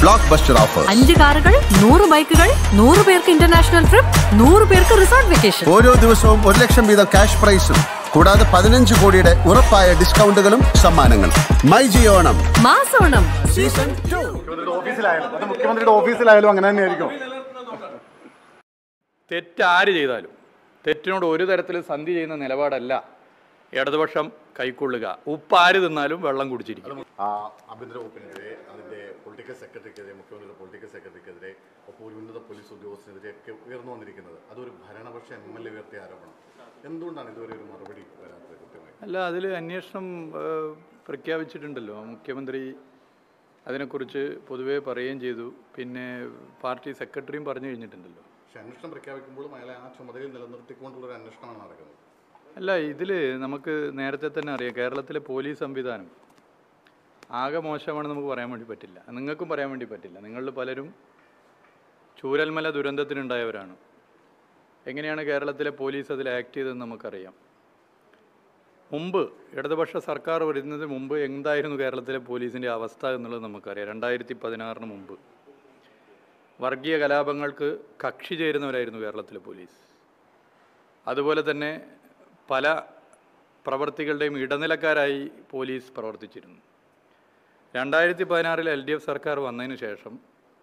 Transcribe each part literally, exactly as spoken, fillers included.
Block buster offer. അഞ്ച് കാറുകൾ, നൂറ് ബൈക്കുകൾ, നൂറ് പേർക്ക് ഇന്റർനാഷണൽ ട്രിപ്പ്, നൂറ് പേർക്ക് റിസോർട്ട് വെക്കേഷൻ. ഓരോ ദിവസവും ഒരു ലക്ഷം വീതം ക്യാഷ് പ്രൈസും കൂടാതെ പതിനഞ്ച് കോടിയുടെ ഉറപ്പായ ഡിസ്കൗണ്ടുകളും സമ്മാനങ്ങളും. മൈ ജിയോണം മാസോണം സീസൺ ടു. മുഖ്യമന്ത്രിയുടെ ഓഫീസിലായാലും അങ്ങനെ തന്നെയായിരിക്കും. തെറ്റ് ആര് ചെയ്താലും തെറ്റിനോട് ഒരു തരത്തിൽ സന്ധി ചെയ്യുന്ന നിലപാടല്ല ഇടതുപക്ഷം കൈക്കൊള്ളുക. ഉപ്പ് ആര് തിന്നാലും വെള്ളം കുടിച്ചിരിക്കും. ആഭ്യന്തര വകുപ്പിനെതിരെ, അതിന്റെ പൊളിറ്റിക്കൽ സെക്രട്ടറിക്കെതിരെ, മുഖ്യമന്ത്രിയുടെ പൊളിറ്റിക്കൽ സെക്രട്ടറിക്കെതിരെ, ഒപ്പം ഒരു ഉന്നത പോലീസ് ഉദ്യോഗസ്ഥനെതിരെയൊക്കെ ഉയർന്നു വന്നിരിക്കുന്നത് അതൊരു ഭരണപക്ഷ എം എൽ എ ഉയർത്തിയ ആരോപണം. എന്തുകൊണ്ടാണ് ഇതുവരെ ഒരു മറുപടി വരാത്തത്? കൃത്യമായി അല്ല, അതിൽ അന്വേഷണം പ്രഖ്യാപിച്ചിട്ടുണ്ടല്ലോ. മുഖ്യമന്ത്രി അതിനെക്കുറിച്ച് പൊതുവേ പറയുകയും ചെയ്തു. പിന്നെ പാർട്ടി സെക്രട്ടറിയും പറഞ്ഞു കഴിഞ്ഞിട്ടുണ്ടല്ലോ. പക്ഷെ അന്വേഷണം പ്രഖ്യാപിക്കുമ്പോഴും അയാളെ ആ ചുമതലയിൽ നിലനിർത്തിക്കൊണ്ടുള്ളൊരു അന്വേഷണമാണ് നടക്കുന്നത്. അല്ല, ഇതിൽ നമുക്ക് നേരത്തെ തന്നെ അറിയാം, കേരളത്തിലെ പോലീസ് സംവിധാനം ആകെ മോശമാണെന്ന് നമുക്ക് പറയാൻ വേണ്ടി പറ്റില്ല. നിങ്ങൾക്കും പറയാൻ വേണ്ടി പറ്റില്ല. നിങ്ങളിൽ പലരും ചൂരൽമല ദുരന്തത്തിനുണ്ടായവരാണ്. എങ്ങനെയാണ് കേരളത്തിലെ പോലീസ് അതിൽ ആക്ട് ചെയ്തതെന്ന് നമുക്കറിയാം. മുമ്പ് ഇടതുപക്ഷ സർക്കാർ വരുന്നതിന് മുമ്പ് എന്തായിരുന്നു കേരളത്തിലെ പോലീസിൻ്റെ അവസ്ഥ എന്നുള്ളത് നമുക്കറിയാം. രണ്ടായിരത്തി പതിനാറിന് മുമ്പ് വർഗീയ കലാപങ്ങൾക്ക് കക്ഷി ചേരുന്നവരായിരുന്നു കേരളത്തിലെ പോലീസ്. അതുപോലെ തന്നെ പല പ്രവർത്തികളുടെയും ഇടനിലക്കാരായി പോലീസ് പ്രവർത്തിച്ചിരുന്നു. രണ്ടായിരത്തി പതിനാറിൽ എൽ ഡി എഫ് സർക്കാർ വന്നതിന് ശേഷം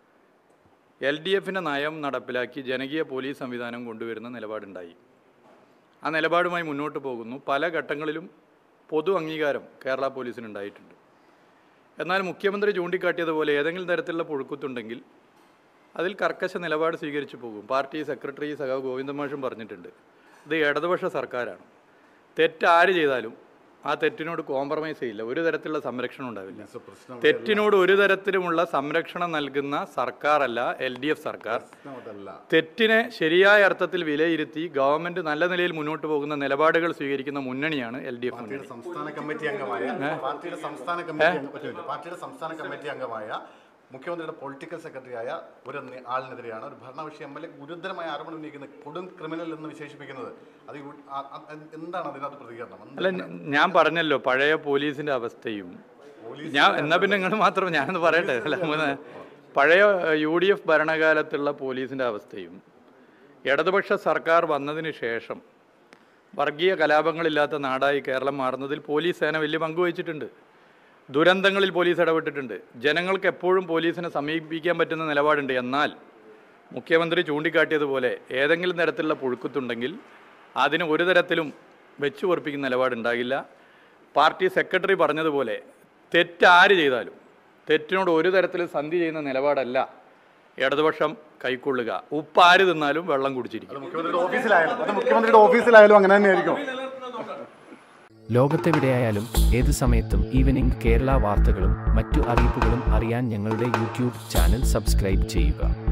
എൽ ഡി എഫിൻ്റെ നയം നടപ്പിലാക്കി ജനകീയ പോലീസ് സംവിധാനം കൊണ്ടുവരുന്ന നിലപാടുണ്ടായി. ആ നിലപാടുമായി മുന്നോട്ട് പോകുന്നു. പല ഘട്ടങ്ങളിലും പൊതു അംഗീകാരം കേരള പോലീസിനുണ്ടായിട്ടുണ്ട്. എന്നാൽ മുഖ്യമന്ത്രി ചൂണ്ടിക്കാട്ടിയതുപോലെ ഏതെങ്കിലും തരത്തിലുള്ള പുഴുക്കുത്തുണ്ടെങ്കിൽ അതിൽ കർക്കശ നിലപാട് സ്വീകരിച്ചു പോകും. പാർട്ടി സെക്രട്ടറി സഖാവ് ഗോവിന്ദമാഷും പറഞ്ഞിട്ടുണ്ട്, ഇത് ഇടതുപക്ഷ സർക്കാരാണ്. തെറ്റ് ആര് ചെയ്താലും ആ തെറ്റിനോട് കോംപ്രമൈസ് ചെയ്യില്ല, ഒരു തരത്തിലുള്ള സംരക്ഷണം ഉണ്ടാവില്ല. തെറ്റിനോട് ഒരു തരത്തിലുമുള്ള സംരക്ഷണം നൽകുന്ന സർക്കാരല്ല എൽ ഡി എഫ് സർക്കാർ. തെറ്റിനെ ശരിയായ അർത്ഥത്തിൽ വിലയിരുത്തി ഗവൺമെന്റ് നല്ല നിലയിൽ മുന്നോട്ട് പോകുന്ന നിലപാടുകൾ സ്വീകരിക്കുന്ന മുന്നണിയാണ് എൽ ഡി എഫ്. സംസ്ഥാന കമ്മിറ്റി അംഗമായ പാർട്ടിയുടെ സംസ്ഥാന കമ്മിറ്റി പാർട്ടിയുടെ സംസ്ഥാന കമ്മിറ്റി അംഗമായ മുഖ്യമന്ത്രിയുടെ പൊളിറ്റിക്കൽ സെക്രട്ടറിയായ ഒരു ആളിനെതിരെയാണ് ഒരു ഭരണപക്ഷ എം എൽ എ ഗുരുതരമായ ആരോപണം ഉന്നയിക്കുന്നത്, കൊടും ക്രിമിനൽ എന്ന് വിശേഷിപ്പിക്കുന്നത്. അത് എന്താണ് അതിനകത്ത് പ്രതികരണം? അല്ല, ഞാൻ പറഞ്ഞല്ലോ പഴയ പോലീസിന്റെ അവസ്ഥയും. ഞാൻ എന്നാ പിന്നെ നിങ്ങൾ മാത്രം ഞാനൊന്ന് പറയട്ടെ. അല്ല, പഴയ യു ഡി എഫ് ഭരണകാലത്തുള്ള പോലീസിന്റെ അവസ്ഥയും ഇടതുപക്ഷ സർക്കാർ വന്നതിന് ശേഷം വർഗീയ കലാപങ്ങളില്ലാത്ത നാടായി കേരളം മാറുന്നതിൽ പോലീസ് സേന വലിയ പങ്ക് വഹിച്ചിട്ടുണ്ട്. ദുരന്തങ്ങളിൽ പോലീസ് ഇടപെട്ടിട്ടുണ്ട്. ജനങ്ങൾക്ക് എപ്പോഴും പോലീസിനെ സമീപിക്കാൻ പറ്റുന്ന നിലപാടുണ്ട്. എന്നാൽ മുഖ്യമന്ത്രി ചൂണ്ടിക്കാട്ടിയതുപോലെ ഏതെങ്കിലും തരത്തിലുള്ള പുഴുക്കുത്തുണ്ടെങ്കിൽ അതിന് ഒരു തരത്തിലും വെച്ചു പൊറപ്പിക്കുന്ന നിലപാടുണ്ടാകില്ല. പാർട്ടി സെക്രട്ടറി പറഞ്ഞതുപോലെ തെറ്റ് ആര് ചെയ്താലും തെറ്റിനോട് ഒരു തരത്തിലും സന്ധി ചെയ്യുന്ന നിലപാടല്ല ഇടതുപക്ഷം കൈക്കൊള്ളുക. ഉപ്പ് ആര് തിന്നാലും വെള്ളം കുടിച്ചിരിക്കും. മുഖ്യമന്ത്രിയുടെ ഓഫീസിലായാലും മുഖ്യമന്ത്രിയുടെ ഓഫീസിലായാലും അങ്ങനെ തന്നെയായിരിക്കും. ലോകത്തെവിടെയായാലും ഏത് സമയത്തും ഈവനിംഗ് കേരള വാർത്തകളും മറ്റു അറിയിപ്പുകളും അറിയാൻ ഞങ്ങളുടെ യൂട്യൂബ് ചാനൽ സബ്സ്ക്രൈബ് ചെയ്യുക.